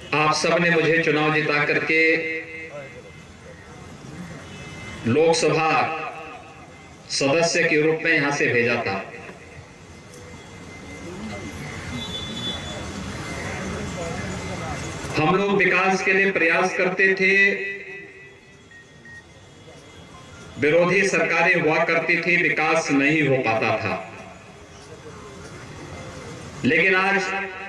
आप सबने मुझे चुनाव जिता करके लोकसभा सदस्य के रूप में यहां से भेजा था। हम लोग विकास के लिए प्रयास करते थे, विरोधी सरकारें हुआ करती थी, विकास नहीं हो पाता था। लेकिन आज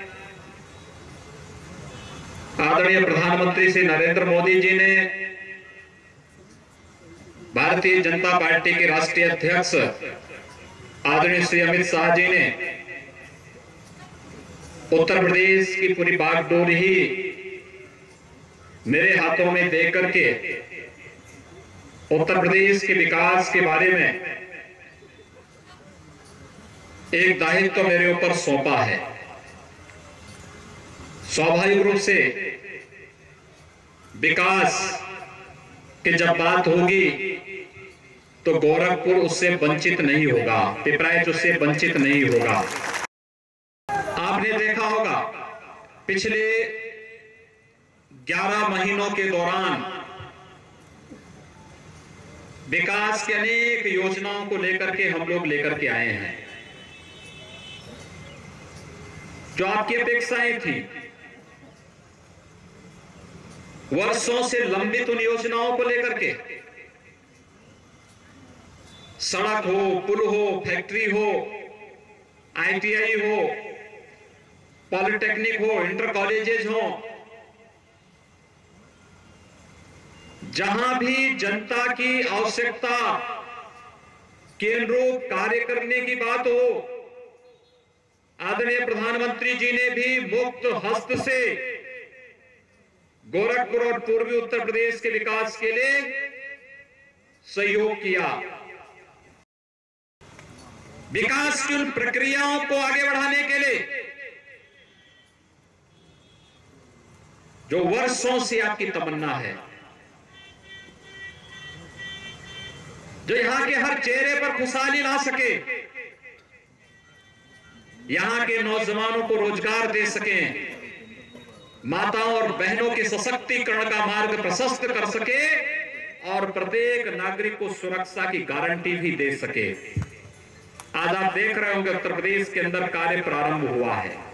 आदरणीय प्रधानमंत्री श्री नरेंद्र मोदी जी ने, भारतीय जनता पार्टी के राष्ट्रीय अध्यक्ष आदरणीय श्री अमित शाह जी ने उत्तर प्रदेश की पूरी बागडोर ही मेरे हाथों में दे करके उत्तर प्रदेश के विकास के बारे में एक दायित्व मेरे ऊपर सौंपा है। स्वाभाविक रूप से विकास की जब बात होगी तो गोरखपुर उससे वंचित नहीं होगा, पिपराइच उससे वंचित नहीं होगा। आपने देखा होगा पिछले 11 महीनों के दौरान विकास की अनेक योजनाओं को लेकर के हम लोग लेकर के आए हैं। जो आपकी अपेक्षाएं थी, वर्षों से लंबित उन योजनाओं को लेकर के, सड़क हो, पुल हो, फैक्ट्री हो, आईटीआई हो, पॉलिटेक्निक हो, इंटर कॉलेजेस हो, जहां भी जनता की आवश्यकता के अनुरूप कार्य करने की बात हो, आदरणीय प्रधानमंत्री जी ने भी मुक्त हस्त से गोरखपुर और पूर्वी उत्तर प्रदेश के विकास के लिए सहयोग किया। विकास की उन प्रक्रियाओं को आगे बढ़ाने के लिए जो वर्षों से आपकी तमन्ना है, जो यहां के हर चेहरे पर खुशहाली ला सके, यहां के नौजवानों को रोजगार दे सके, माताओं और बहनों के सशक्तिकरण का मार्ग प्रशस्त कर सके और प्रत्येक नागरिक को सुरक्षा की गारंटी भी दे सके। आज आप देख रहे होंगे उत्तर प्रदेश के अंदर कार्य प्रारंभ हुआ है।